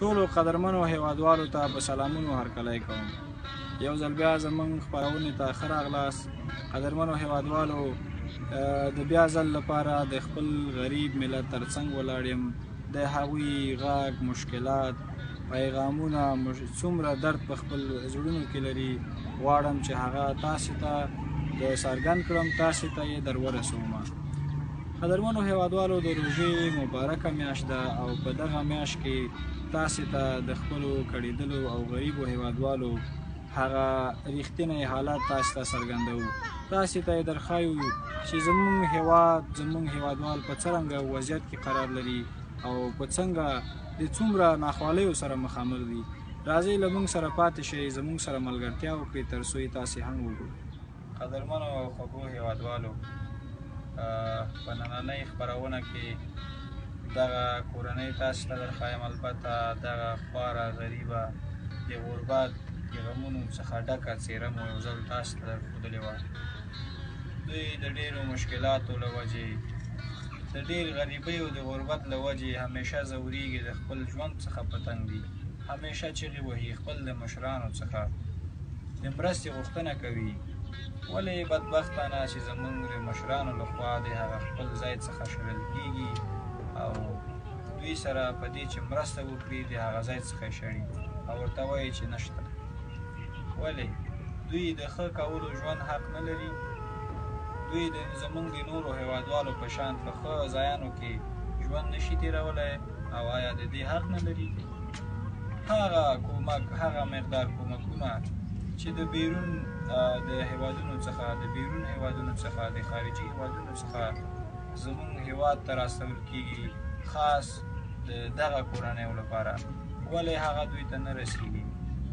ټولو قدرمنو هیوادوالو ته په سلامونو هرکلی کوم. یو ځل بیا زموږ خپرونې ته ښه راغلاست. قدرمنو هیوادوالو، د بیا ځل لپاره د خپل غریب ملت تر څنګ ولاړ یم. د هغوی غږ، مشکلات، پیغامونه څومره درد په خپل زړونو کې لري، غواړم چې هغه تاسې ته څرګند کړم، تاسې ته یې در ورسوم. قدرمنو هیوادوالو، د روژې مبارکه میاشت ده او په دغه میاشت کې تاسې ته د خپلو کړېدلو او غریبو هیوادوالو هغه ریښتینی حالات تاسې ته څرګندوو. تاسې ته یې درښایو چې زموږ هیواد، زموږ هیوادوال په څرنګه وضعیت کې قرار لري او په څنګه د څومره ناخوالیو سره مخامخ دي. راځئ له موږ سره پاتې شئ، زموږ سره ملګرتیا وکړئ تر څو یې تاسې هم وګورئ. قدرمنو او خوږو هیوادوالو، په نننۍ خپرونه کې دغه کورنۍ تاسې ته درښایم، البته دغه خواره، غریبه، د غربت د غمونو څخه ډکه څېره مو یو ځل تاسې ته درښودلې وه. دوی د ډېرو مشکلاتو له وجې، د ډېر غریبۍ او د غربت له وجې همیشه ځورېږي، د خپل ژوند څخه په تنګ دي، همیشه چغې وهي، خپل د مشرانو څخه د مرستې غوښتنه کوي. ولې بدبختانه چې زموږ د مشرانو لخوا د هغه خپل ځای څخه شړل کېږي او دوی سره په دې چې مرسته وکړي د هغه ځای څخه شړي او ورته وایي چې نشته. ولې دوی د ښه کولو ژوند حق نه لري؟ دوی زموږ د نورو هیوادوالو په شان په ښه ځایانو کې ژوند نشي تېرولی او آیا د دې حق نه لري؟ هغه مقدار کومکونه چې د بیرون د هیوادونو څخه، د بیرون هیوادونو څخه، د خارجي هیوادونو څخه زموږ هیواد ته راستول کېږي، خاص د دغه کورنیو لپاره، ولې هغه دوی ته نه رسېږي؟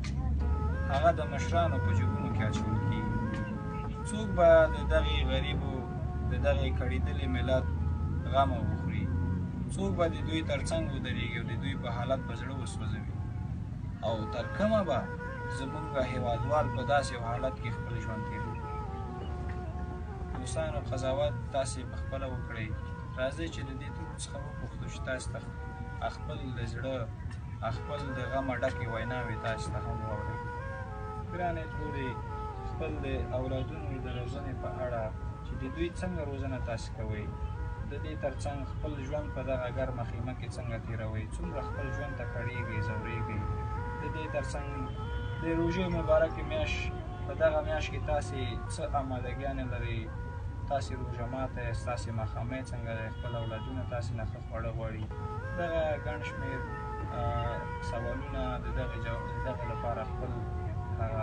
هغه د مشرانو په جیبونو کې اچول کېږي. څوک به د دغې غریبو، د دغې کړېدلې ملت غم وخوري؟ څوک به د دوی تر څنګ ودرېږي او د دوی په حالت به زړه وسوځوي؟ او تر کومه به زموږ هیوادوال په داسې یو حالت کې خپل ژوند تېروي؟ دوستانو، قضاوت تاسې په خپله وکړئ. راځئ چې د دې ټولو څخه وپوښتو چې تاسې ته خپل د زړه، خپل د غمه ډکې ویناوې تاسې ته هم واورئ. ګرانې تورې، خپل د اولادونو د روزنې په اړه چې د دوی څنګه روزنه تاسې کوئ، د دې تر څنګ خپل ژوند په دغه ګرمه خیمه کې څنګه تېروئ، څومره خپل ژوند ته کړېږئ، ځورېږئ. د دې تر څنګ د روژې مبارکې میاشت، په دغه میاشت کې تاسې څه آمادګیانې لرئ؟ تاسې روژه ماته یاست، تاسې ماښامۍ څنګه دی، خپل اولادونه تاسې نه ښه خواړه غواړي. دغه ګڼ شمېر سوالونه د دغه لپاره خپل هغه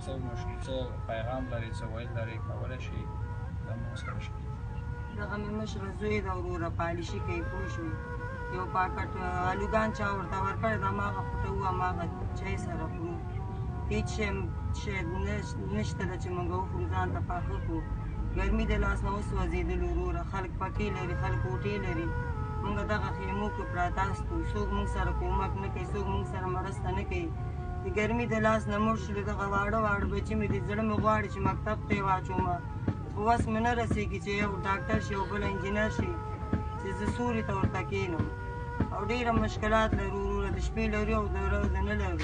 څه پیغام لري، څه ویل لري، کولی شئ له موږ سره شریک کړئ. دغه مې مشره زوی ده، وروره پالیشي کوي، پوه شوې. یو پاکټ الوګان چا ورته ورکړی ده، هماغه خوټه وو، هماغه چای سره خورو. هېڅ شی نشته ده چې موږ وخورو، ځان ته پاخه کړو. ګرمي د لاس نه وسوځېدلو وروره، خلک پکې لري، خلک کوټې لري. موږ دغه خیمو کې پراته ستو، څوک موږ سره کومک نه کوي، څوک موږ سره مرسته نه کوي. د ګرمي د لاس نه مړ شولو، دغه واړه واړه بچي مې د زړه مې غواړي چې مکتب ته یې واچومه، خو وس مې نه رسېږي چې یو ډاکټر شي او بل انجینر شي چې زه سوري ته ورته کښېنم. او ډېره مشکلات لرو وروره، د شپې لرو او د ورځې نه لرو.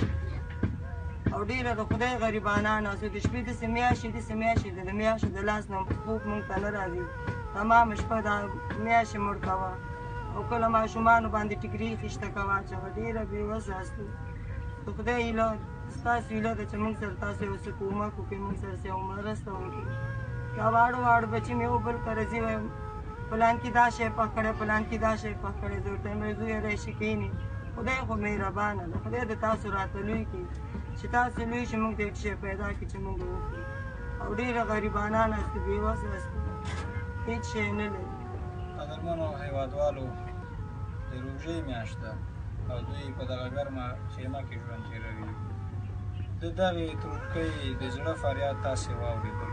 او ډېره د خدای غریبانان اوسو، د شپې داسې میاشتې د میاشتو د لاس نه خوب موږ ته نه راځي. تمامه شپه دا میاشتې مړ کوه او کله ماشومانو باندې ټیکري خیشته کوه اچوه. ډېره بېوسه استو. د خدای هیله، ستاسو هیله ده چې موږ سره تاسو یو څه کومک وکړئ، موږ سره یو مرسته وکړئ. دا واړه واړه بچي مې یو بل کره ځي، وایم فلان کې دا شی پخ کړی، فلان کې دا شی پخ کړی. زه ورته وایم زویه راشي کښېنې. خدای خو مهربانه ده، خدای د تاسو راته لوی کړي چې تاسو لوی شي، موږ ته هېڅ شی پیدا کړي چې موږ وکړو. او ډېره غریبانان استو، بېوسه استو، هېڅ شی نه لري. قدرمنو هیوادوالو، د روژې میاشت ده او دوی په دغه ګرمه خیمه کې ژوند تېروي. د دغې تروږکۍ د زړه فریاد تاسې واورېدل.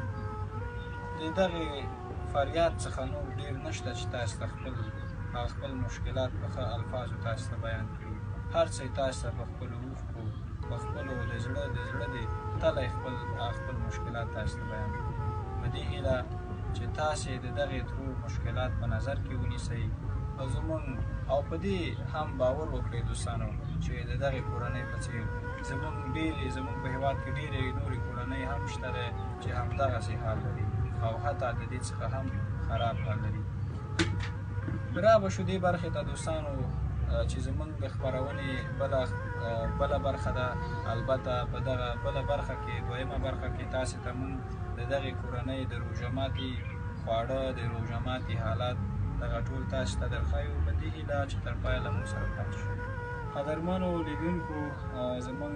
د دغې فریاد څخه نور ډېر نشته چې تاسې ته خپل مشکلات په ښه الفاظو تاسې ته بیان کړي. هر څه یې تاسې ته په خپلو اوښکو، په خپلو د زړه د تلی خپل مشکلات تاسې ته بیان کړي. په دې هیله چې تاسې د دغې ترور مشکلات په نظر کې ونیسئ او زموږ او په دې هم باور وکړئ دوستانو چې د دغې کورنۍ په څېر زموږ په هېواد کې ډېرې نورې کورنۍ هم شته دی چې همدغسې حال لري او حتی د دې څخه هم خراب حال لري. را به شو دې برخې ته دوستانو چې زموږ د خپرونې بله برخه ده. البته په دغه بله برخه کې دویمه برخه کې تاسې ته موږ د دغې کورنۍ د روژه ماتي خواړه د روژه ماتي حالات دغه ټول تاسو ته درښیو په دې هیله چې تر پایه له موږ سره پاتې شو. قدرمنو لیدونکو زموږ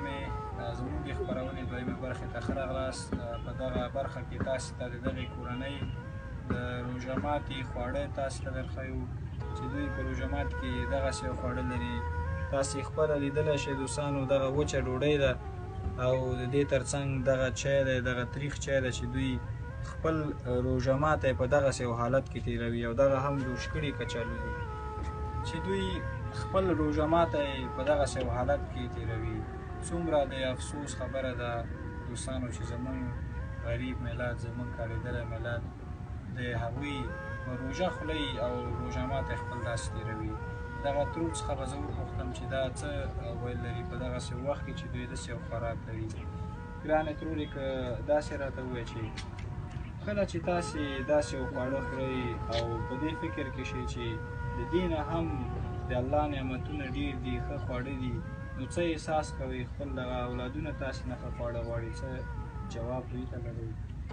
د خپرونې دویمې برخې ته ښه راغلاست. په دغه برخه کې تاسو ته د دغې کورنۍ د روژه ماتي خواړه تاسو ته درښیو چې دوی په روژه مات کې دغسې خواړه لري. تاسې خپله لیدلی شئ دوستانو دغه وچه ډوډۍ ده او د دې تر څنګ دغه چای دی، دغه تریخ چای ده چې دوی خپل روژه ماتی په دغسې یو حالت کې تېروي او دغه هم جوش کړي کچالو دي چې دوی خپل روژه ماتی په دغسې یو حالت کې تېروي. څومره د افسوس خبره ده دوستانو چې زموږ غریب ملت، زموږ کارېدلی ملت د هغوی روژه خوري او روژه ماتی خپل داسې تېروي. دغه ترور څخه به زه وپوښتم چې دا څه ویل لري په دغسې وخت کې چې دوی داسې یو خوراک لري. ګرانې ترورې که داسې راته ووایه چې کله چې تاسې داسې یو خواړه خورئ او په دې فکر کې شئ چې د دې نه هم د الله نعمتونه ډېر دي، ښه خواړه دي، نو څه احساس کوئ؟ خپل دغه اولادونه تاسې نه ښه خواړه غواړي، څه جواب دوی ته لرئ؟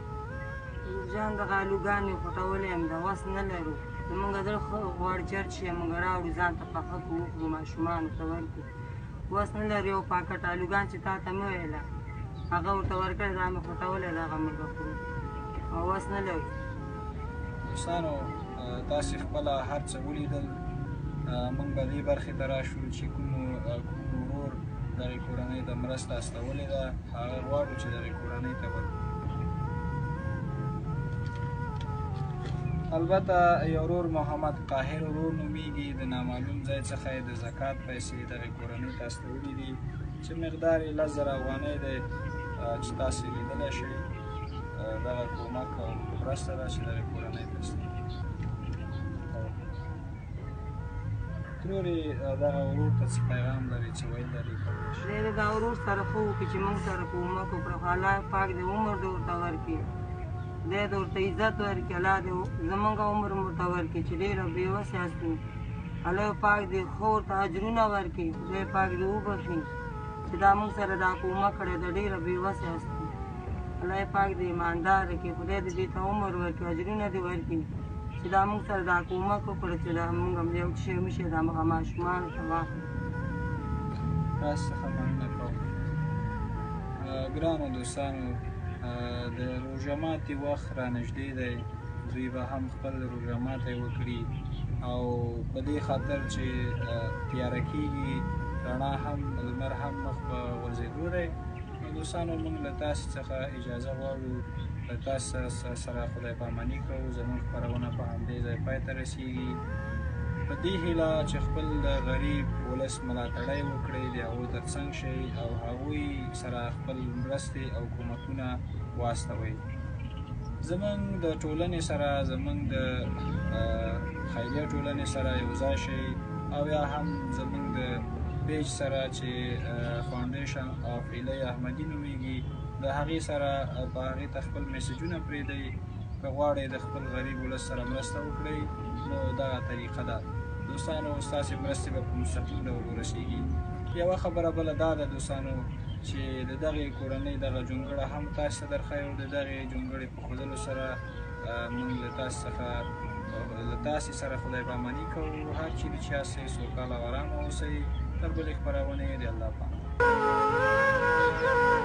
جان دغه الوګانې خوټولی یم، د وس نه لرو. زمونږ زړه ښه غواړي چرچ چې موږ راوړو ځان ته پخه کړو وخورو ماشومانو ته ورکړو. وس نه لرو. یو پاکټ الوګان چې تا ته مې ویله هغه ورته ورکړی، دا مې خوټولی ده، هغه موږ خورو او وس نه لرو. دوستانو تاسې خپله هر څه ولیدل. موږ به دې برخې ته راشو چې کوم ورور دغې کورنۍ ته مرسته استولې ده هغه غواړو چې دغې کورنۍ ته ورکړو. البته یو ورور محمد قاهر ورور نومیږي، د نامعلوم ځای څخه یې د زکات پیسې دغې کورنۍ ته استولې دي چې مقدار یې 10,000 افغانۍ دی چې تاسې لیدلی شئ. دغه کومک او مرسته ده چې دغې کورنۍ ته استولې. ترورې دغه ورور ته څه پیغام لري، څه ویل لري؟ دی د دا ورور سره ښه وکړي چې موږ سره کومک وکړه، خو الله پاک دې عمر دې ورته ورکړي، دی دې ورته عزت ورکړي، الله دې زموږ عمر ورته ورکړي چې ډېره بېوسه یاستو. الله پاک دې ښه ورته اجرونه ورکړي، خدای پاک دې وبخښي چې دا موږ سره دا کومک کړی ده، ډېره بېوسه یاستو. الله پاک دې ایمانداره کړي، خدای دې دې ته عمر ورکړي، اجرونه دې ورکړي چې دا موږ سره دا کومک وکړه چې دا موږ هم یو شی وشي دا ماشومانو ته واخلو. تاسو څخه مننه کوم. ګرانو دوستانو د روژه ماتي وخت را نږدې دی، دوی به هم خپل روژه ماتی وکړي او په دې خاطر چې تیاره کېږي، رڼا هم لمر هم مخ په غورځېدو دی. نو دوستانو موږ له تاسې څخه اجازه غواړو، له تاسو سره خدای پاماني کوو. زموږ خپرونه په همدې ځای پای ته رسېږي په دې هیله چې خپل د غریب ولس ملاتړی وکړئ، د هغوی تر څنګ شئ او هغوی سره خپل مرستې او کومکونه واستوئ. زموږ د ټولنې سره، زموږ د خیریه ټولنې سره یو ځای شئ او یا هم زموږ د پیج سره چې فاونډیشن آف هیلۍ احمدي نومیږي، د هغې سره په هغې ته خپل میسجونه پرېږدئ. که غواړئ د خپل غریب ولس سره مرسته وکړئ نو دغه طریقه ده. دوستانو ستاسې مرستې به په مستقیم ډول ورسېږي. یوه خبره بله دا ده دوستانو چې د دغې کورنۍ دغه جونګړه هم تاسو ته درښیو. د دغې جونګړې په ښودلو سره موږ له تاسې سره خدای پاماني کوو. هر چیرې چې یاستئ سوکاله او ارامه اوسئ. تر بلې خپرونې د الله پامان.